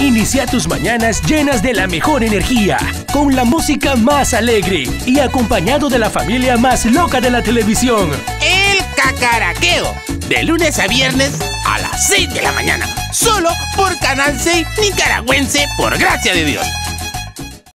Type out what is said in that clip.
Inicia tus mañanas llenas de la mejor energía, con la música más alegre y acompañado de la familia más loca de la televisión. El Kakaraqueo, de lunes a viernes a las 6 de la mañana, solo por Canal 6 Nicaragüense, por gracia de Dios.